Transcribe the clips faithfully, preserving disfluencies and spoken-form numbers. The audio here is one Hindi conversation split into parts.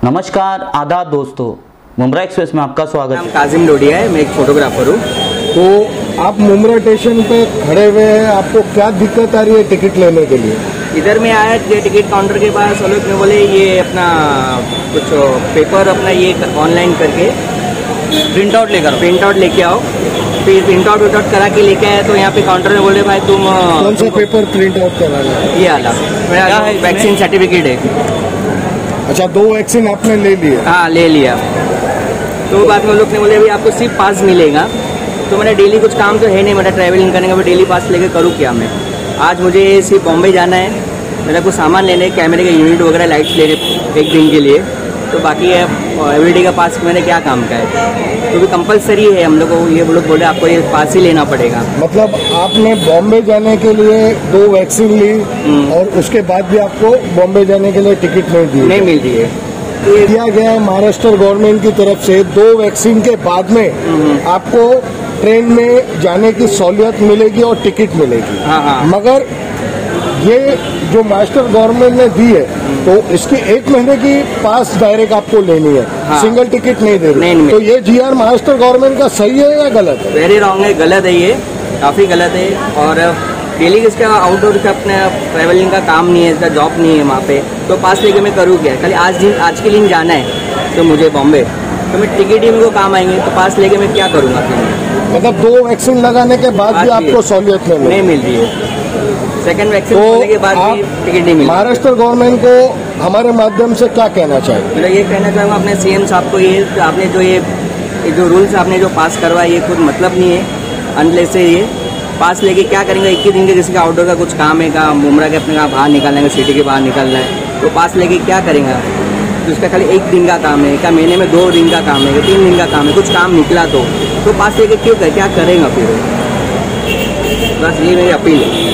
नमस्कार, आदाब दोस्तों, मुमरा एक्सप्रेस में आपका स्वागत है। काजिम डोडिया है, मैं एक फोटोग्राफर हूँ। तो आप मुमरा स्टेशन पे खड़े हुए हैं, आपको क्या दिक्कत आ रही है टिकट लेने के लिए? इधर में आया टिकट काउंटर के पास, वो लोग ने बोले ये अपना कुछ पेपर अपना ये ऑनलाइन करके प्रिंट आउट लेकर प्रिंट आउट लेके आओ। फिर प्रिंट आउट विट आउट करा के लेके आए तो यहाँ पे काउंटर में बोले भाई तुम कौन सा पेपर प्रिंट आउट कराना है? ये वाला मेरा वैक्सीन सर्टिफिकेट है। अच्छा, दो वैक्सीन आपने ले लिए? हाँ, ले लिया। तो बाद में लोग ने बोले भाई आपको सिर्फ पास मिलेगा। तो मैंने डेली कुछ काम तो है नहीं, मेरा ट्रैवलिंग करने का, डेली पास लेकर करूँ क्या मैं। आज मुझे सिर्फ बॉम्बे जाना है, मेरा कुछ सामान लेने, कैमरे का यूनिट वगैरह लाइट्स लेने एक दिन के लिए। तो बाकी है एवरीडे का पास मैंने क्या काम का है, तो भी कंपलसरी है हम लोग को। ये लोग बोले आपको ये पास ही लेना पड़ेगा। मतलब आपने बॉम्बे जाने के लिए दो वैक्सीन ली और उसके बाद भी आपको बॉम्बे जाने के लिए टिकट नहीं दी? नहीं मिल रही है। दिया गया है महाराष्ट्र गवर्नमेंट की तरफ से, दो वैक्सीन के बाद में आपको ट्रेन में जाने की सहूलियत मिलेगी और टिकट मिलेगी। हाँ हाँ। मगर ये जो महाराष्ट्र गवर्नमेंट ने दी है तो इसकी एक महीने की पास डायरेक्ट आपको लेनी है। हाँ। सिंगल टिकट नहीं दे रही। तो ये जी आर महाराष्ट्र गवर्नमेंट का सही है या गलत है? वेरी रॉन्ग है, गलत है, ये काफी गलत है। और डेली इसका आउटडोर का अपने ट्रैवलिंग का काम नहीं है, इसका जॉब नहीं है वहाँ पे, तो पास लेके मैं करूँ क्या? खाली आज दिन आज के दिन जाना है तो मुझे बॉम्बे, तो मैं टिकट ही मेरे को काम आएंगे, तो पास लेके मैं क्या करूँगा फिर? मतलब दो वैक्सीन लगाने के बाद भी आपको सहूलियत नहीं मिल रही है। सेकंड वैक्सीन लेने के बाद भी टिकट नहीं मिली। महाराष्ट्र गवर्नमेंट को हमारे माध्यम से क्या कहना चाहिए? मैं ये कहना चाहूँगा अपने सीएम साहब को, ये आपने जो ये जो रूल्स आपने जो पास करवाया ये कुछ मतलब नहीं है। अनलेस से ये पास लेके क्या करेंगे? एक ही दिन के किसी का आउटडोर का कुछ काम है का, मुमरा के अपने का बाहर निकालना है, सिटी के बाहर निकलना है, तो पास लेके क्या करेंगे? तो उसका खाली एक दिन का काम है क्या? महीने में दो दिन का काम है, तीन दिन का काम है, कुछ काम निकला तो तो पास लेके क्यों कर क्या करेंगे फिर? बस ये मेरी अपील है।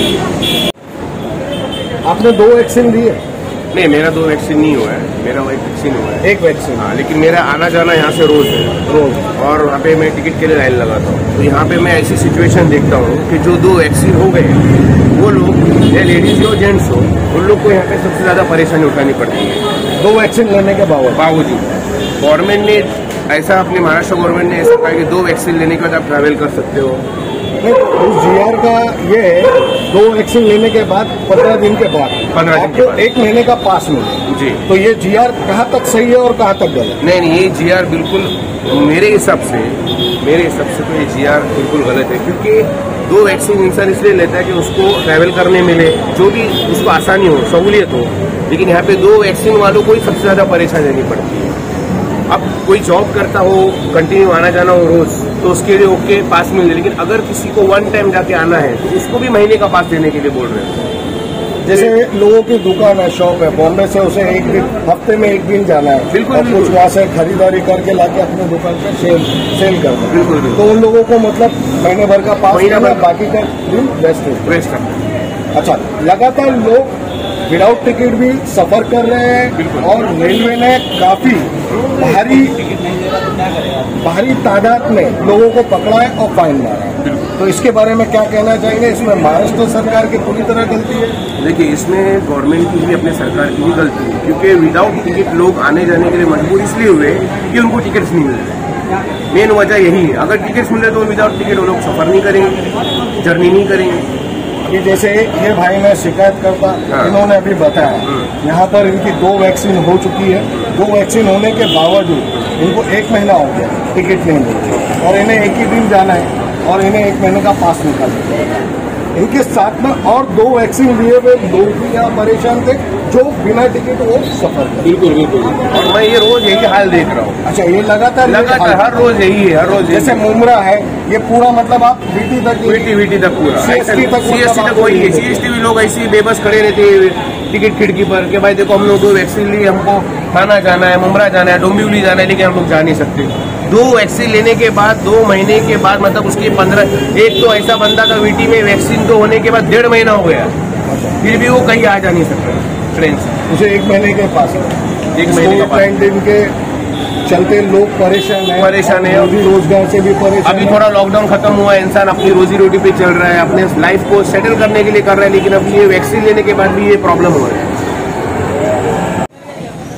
आपने दो वैक्सीन ली है? नहीं, मेरा दो वैक्सीन नहीं हुआ है, मेरा एक वैक्सीन हुआ है। एक वैक्सीन? हाँ, लेकिन मेरा आना जाना यहाँ से रोज है, रोज। और यहाँ पे मैं टिकट के लिए लाइन लगाता हूँ। तो यहाँ पे मैं ऐसी सिचुएशन देखता हूँ कि जो दो वैक्सीन हो गए वो लोग, या लेडीज हो जेंट्स हो, उन लोग को यहाँ पे सबसे ज्यादा परेशानी उठानी पड़ती है दो वैक्सीन लेने के बावजूद। गवर्नमेंट ने ऐसा, अपने महाराष्ट्र गवर्नमेंट ने ऐसा कहा कि दो वैक्सीन लेने के बाद आप ट्रैवल कर सकते हो। उस जीआर का ये है, दो वैक्सीन लेने के बाद पंद्रह दिन के बाद पंद्रह दिन के बाद एक महीने का पास मिले जी। तो ये जीआर कहाँ तक सही है और कहाँ तक गलत? नहीं नहीं, ये जीआर बिल्कुल मेरे हिसाब से मेरे हिसाब से तो ये जीआर बिल्कुल गलत है। क्योंकि दो वैक्सीन इंसान इसलिए लेता है कि उसको ट्रैवल करने मिले, जो भी उसको आसानी हो, सहूलियत हो। लेकिन यहाँ पे दो वैक्सीन वालों को ही सबसे ज्यादा परेशानी देनी पड़ती है। अब कोई जॉब करता हो, कंटिन्यू आना जाना हो रोज, तो उसके लिए ओके पास मिल जाए। लेकिन अगर किसी को वन टाइम जाके आना है तो उसको भी महीने का पास देने के लिए बोल रहे हैं। जैसे लोगों की दुकान है, शॉप है, बॉम्बे से उसे एक दिन, हफ्ते में एक दिन जाना है, बिल्कुल, और बिल्कुल। कुछ वहाँ से खरीदारी करके लाके अपनी दुकान पे सेल सेल करना है। बिल्कुल, बिल्कुल। तो उन लोगों को मतलब महीने भर का पास, महीना भर, बाकी का दिन वेस्ट है वेस्ट है। अच्छा, लगातार लोग विदाउट टिकट भी सफर कर रहे हैं और रेलवे ने काफी भारी भारी तादाद में लोगों को पकड़ा है और फाइन मारा है। तो इसके बारे में क्या कहना चाहेंगे? इसमें महाराष्ट्र सरकार की पूरी तरह गलती है? देखिए, इसमें गवर्नमेंट की भी, अपने सरकार की भी गलती है। क्योंकि विदाउट टिकट लोग आने जाने के लिए मजबूर इसलिए हुए कि उनको टिकट्स नहीं मिल रहे। मेन वजह यही है। अगर टिकट्स मिल रहे तो विदाउट टिकट वो लोग सफर नहीं करेंगे, जर्नी नहीं करेंगे। कि जैसे ये भाई ने शिकायत करता, हाँ। इन्होंने अभी बताया यहाँ पर इनकी दो वैक्सीन हो चुकी है, दो वैक्सीन होने के बावजूद इनको एक महीना हो गया टिकट नहीं मिलती और इन्हें एक ही दिन जाना है और इन्हें एक महीने का पास निकालना है। इनके साथ में और दो वैक्सीन लिए हुए लोग भी यहाँ परेशान थे जो बिना टिकट वो सफर कर। बिल्कुल बिल्कुल। और मैं ये रोज यही हाल देख रहा हूँ। अच्छा, ये लगातार लगातार हर रोज यही है, हर रोज। जैसे मुमरा है, ये पूरा मतलब आप वीटी तक वीटी वीटी तक पूरा सीएसटी तक सीएसटी तक वही है। सीएसटी भी लोग ऐसे ही बेबस खड़े रहते हैं टिकट खिड़की पर कि भाई देखो हम लोग दो वैक्सीन लिए, हमको थाना जाना है, मुमरा जाना है, डोंबिवली जाना है, लेकिन हम लोग जा नहीं सकते। दो वैक्सीन लेने के बाद, दो महीने के बाद, मतलब उसके पंद्रह, एक तो ऐसा बंदा था वीटी में वैक्सीन तो होने के बाद डेढ़ महीना हो गया, फिर भी वो कहीं आ जा नहीं सकता ट्रेन से। उसे एक महीने के पास है, एक महीने के दिन के चलते लोग परेशान है परेशान है अभी रोजगार से भी परेशान। अभी थोड़ा लॉकडाउन खत्म हुआ है, इंसान अपनी रोजी रोटी पे चल रहा है, अपने लाइफ को सेटल करने के लिए कर रहा है, लेकिन अब ये वैक्सीन लेने के बाद भी ये प्रॉब्लम हो रहा है।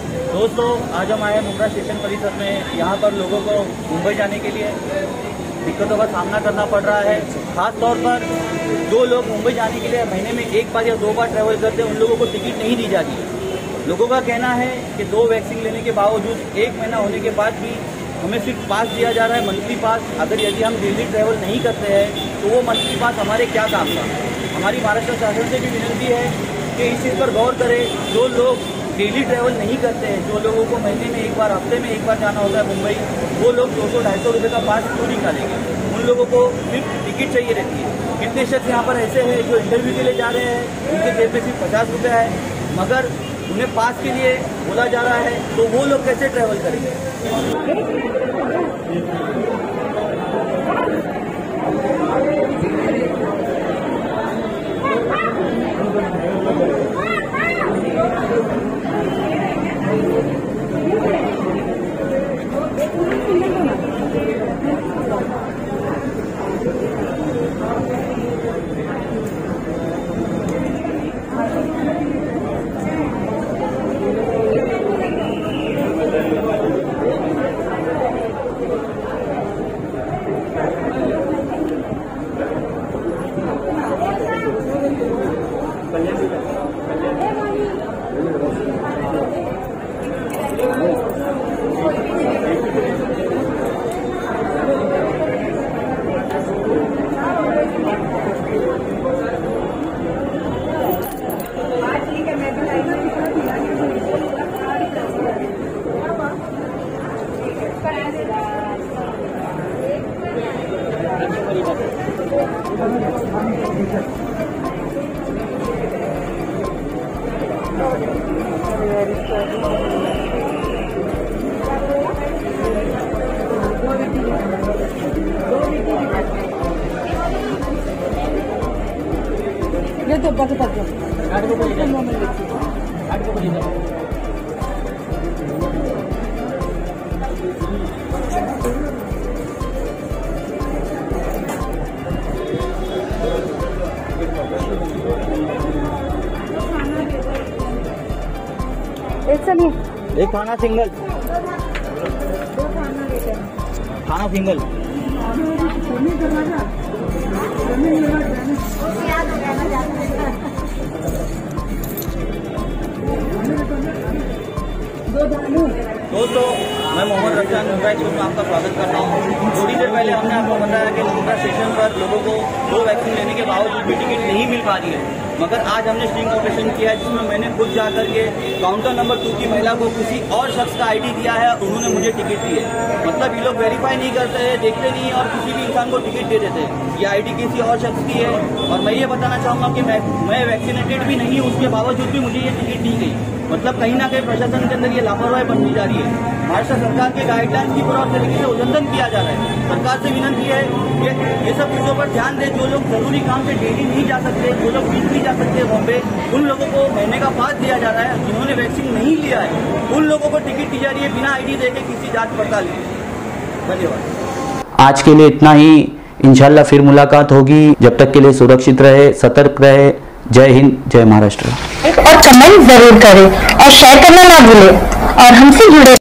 दोस्तों, आज हम आए मुंब्रा स्टेशन परिसर में। यहाँ पर लोगों को मुंबई जाने के लिए दिक्कतों का सामना करना पड़ रहा है। खास तौर पर जो लोग मुंबई जाने के लिए महीने में एक बार या दो बार ट्रैवल करते हैं, उन लोगों को टिकट नहीं दी जाती है। लोगों का कहना है कि दो वैक्सीन लेने के बावजूद एक महीना होने के बाद भी हमें सिर्फ पास दिया जा रहा है, मंथली पास। अगर यदि हम डेली ट्रैवल नहीं करते हैं तो वो मंथली पास हमारे क्या काम का। हमारी महाराष्ट्र शासन से भी विनती है कि इस चीज़ पर गौर करें। जो लोग डेली ट्रैवल नहीं करते हैं, जो लोगों को महीने में एक बार, हफ्ते में एक बार जाना होता है मुंबई, वो लोग दो सौ ढाई सौ रुपये का पास क्यों निकालेंगे। उन लोगों को सिर्फ टिकट चाहिए रहती है। कितने शख्स यहाँ पर ऐसे हैं जो इंटरव्यू के लिए जा रहे हैं, उनके जेब में सिर्फ पचास रुपये है, मगर उन्हें पास के लिए बोला जा रहा है, तो वो लोग कैसे ट्रैवल करेंगे। ये तो पक पक आठ को बोलिए आठ को बोलिए एक चलिए एक खाना सिंगल, खाना सिंगल। दोस्तों, मैं मोहम्मद रमजान मुंब्रा एक्सप्रेस में आपका स्वागत करता हूँ। थोड़ी देर पहले हमने आपको बताया कि मुंब्रा स्टेशन पर लोगों को दो वैक्सीन लेने के बावजूद भी टिकट नहीं मिल पा रही है, मगर आज हमने स्टिंग ऑपरेशन किया, जिसमें मैंने खुद जाकर के काउंटर नंबर टू की महिला को किसी और शख्स का आईडी दिया है, उन्होंने मुझे टिकट दी है। मतलब ये लोग वेरीफाई नहीं करते हैं, देखते नहीं है और किसी भी इंसान को टिकट दे देते हैं। ये आईडी किसी और शख्स की है। और मैं ये बताना चाहूँगा कि मैं मैं वैक्सीनेटेड भी नहीं हूँ, उसके बावजूद भी मुझे ये टिकट दी गई। मतलब कहीं ना कहीं प्रशासन के अंदर ये लापरवाही बनती जा रही है। महाराष्ट्र सरकार के गाइडलाइंस की पूरा तरीके से उल्लंघन किया जा रहा है। सरकार से विनती है कि ये सब चीज़ों पर ध्यान दे। जो लोग जरूरी काम से डेली नहीं जा सकते, जो लोग बीच नहीं जा सकते बॉम्बे, उन लोगों को महीने का पास दिया जा रहा है। जिन्होंने वैक्सीन नहीं लिया है, उन लोगों को टिकट दी जा रही है बिना आईडी देके किसी जांच पड़ताल के। धन्यवाद। आज के लिए इतना ही। इंशाल्लाह फिर मुलाकात होगी। जब तक के लिए सुरक्षित रहे, सतर्क रहे। जय हिंद, जय महाराष्ट्र। और कमेंट जरूर करें और शेयर करना ना भूलें और हमसे जुड़े